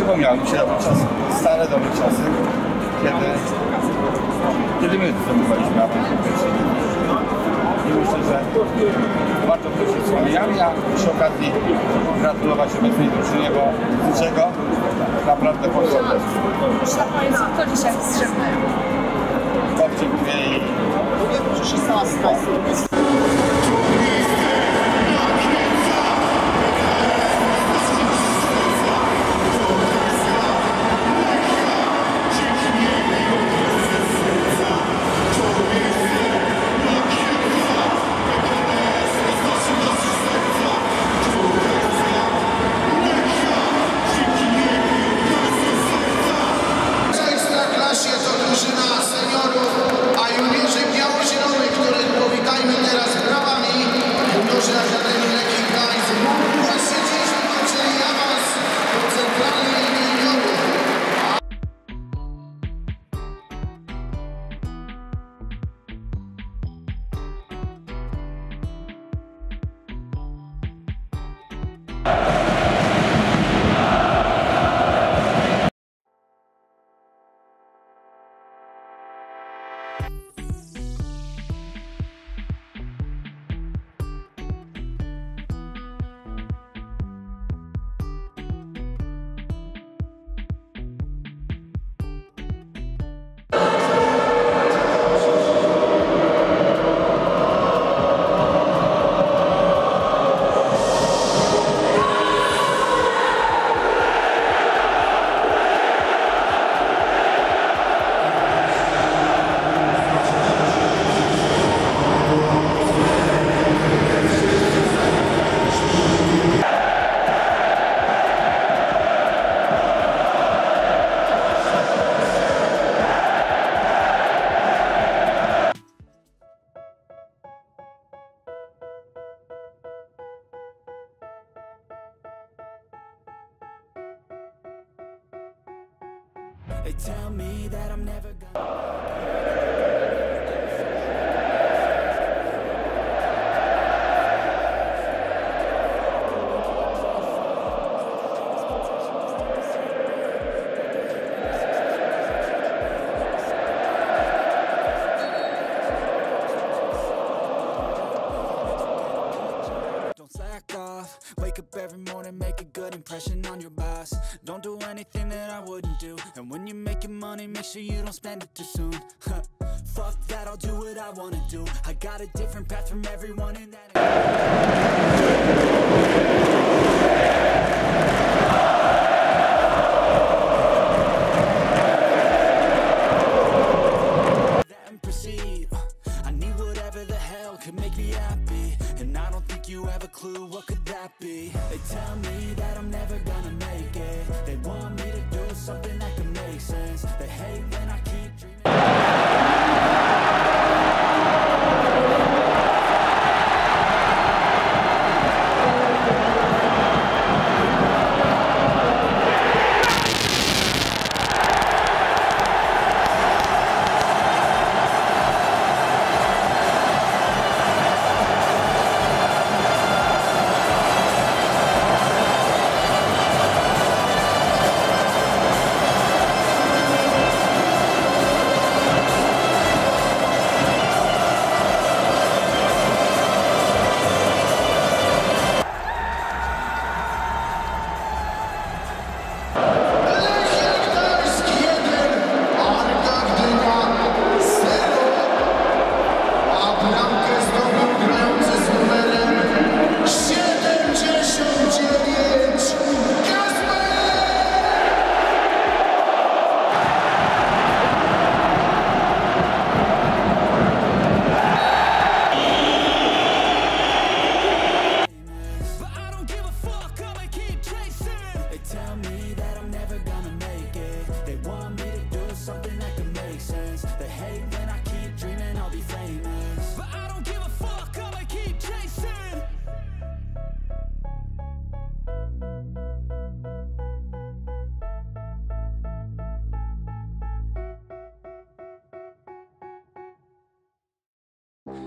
przypomniały mi się dobre czasy, stare dobre czasy, kiedy my zdobywaliśmy awans do pierwszej ligi. I myślę, że warto wrócić wspomnieniami, a przy okazji gratulować obecnej drużynie, bo z czego naprawdę poszło też. Na koniec, kto dzisiaj strzemny? Kopczyk i 16. They tell me that I'm never gonna. Wake up every morning, make a good impression on your boss. Don't do anything that I wouldn't do. And when you're making money, make sure you don't spend it too soon. Fuck that, I'll do what I wanna do. I got a different path from everyone in that. And proceed. I need whatever the hell could make me happy. And I don't think you have a clue what could that be. They tell me that I'm never gonna make it. They want me to do something that can make sense. They hate when I keep dreaming.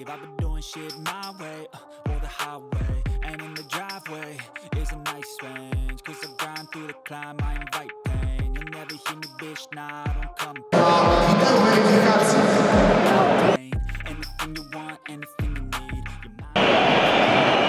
slave. I've been doing shit my way, or the highway. And in the driveway is a nice range, cause I grind through the climb, I invite pain. You'll never hear me, bitch, nah, I don't come pain. Anything you want, anything you need, you're mine.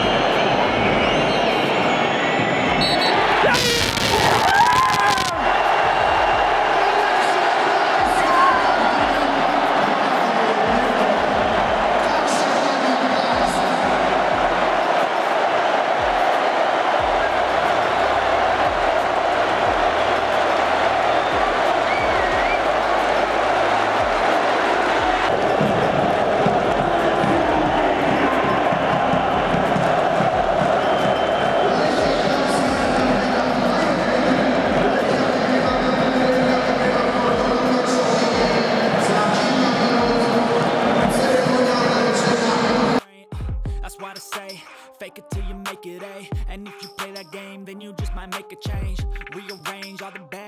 Fake it till you make it A. And if you play that game, then you just might make a change. Rearrange all the bad.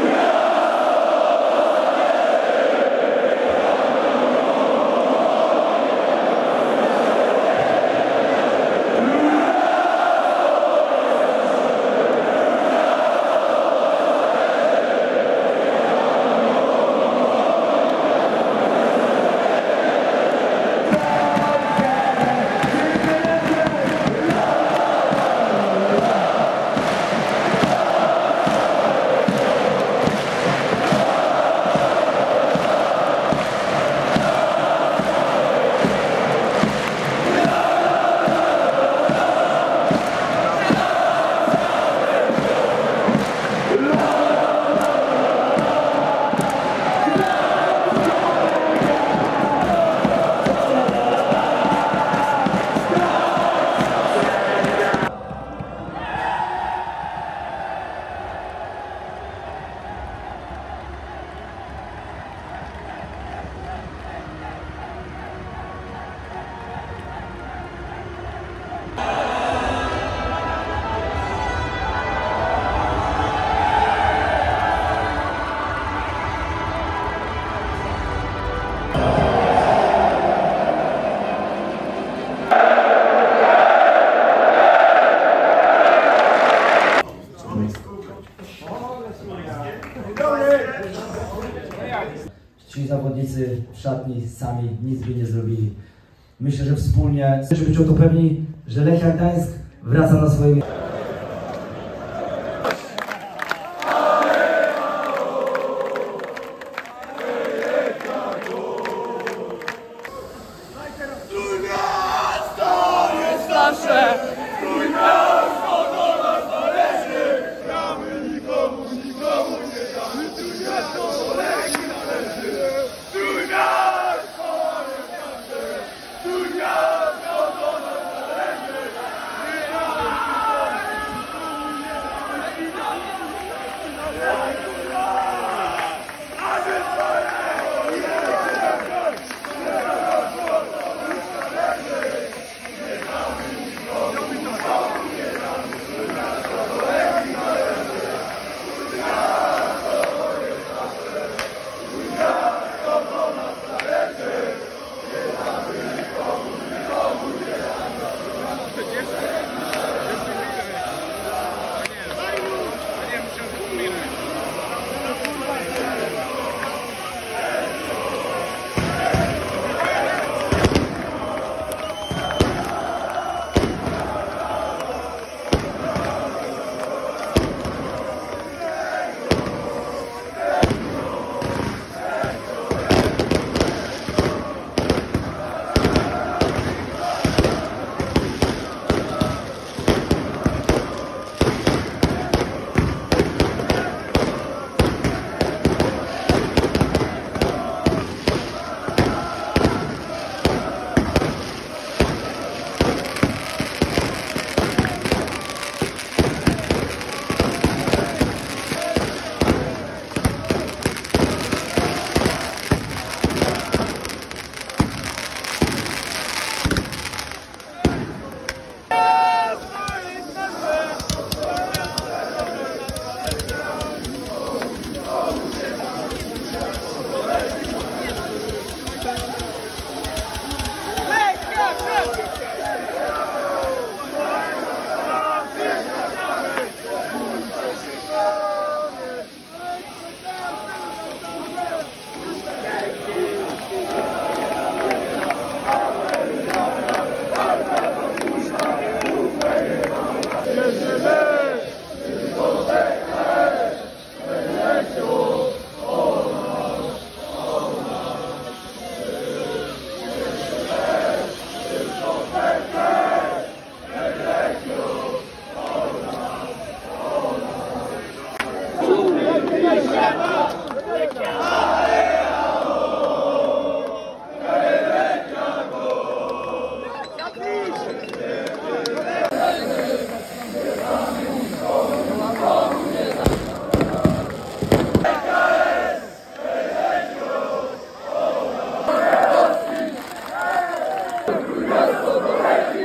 Ci zawodnicy w szatni sami nic by nie zrobili. Myślę, że wspólnie żeby być o to pewni, że Lechia Gdańsk wraca na swoje miejsce. Trójmiasto jest nasze! Trójmiasto do nas należy! Gramy nikomu nie damy! Trójmiasto do Lechii należy! Trójmiasto jest nasze! Trójmiasto do nas należy! Lechii!